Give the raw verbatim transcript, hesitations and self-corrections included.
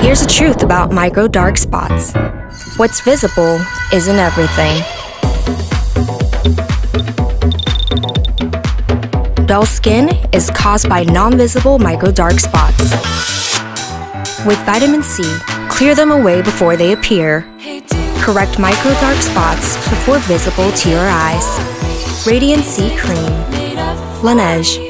Here's the truth about micro dark spots. What's visible isn't everything. Dull skin is caused by non-visible micro dark spots. With vitamin C, clear them away before they appear. Correct micro dark spots before visible to your eyes. Radian-C Cream. Laneige.